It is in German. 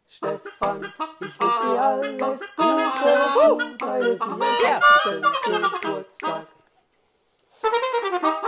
Stefan, ich wünsch dir alles Gute zu deinem 44. Geburtstag.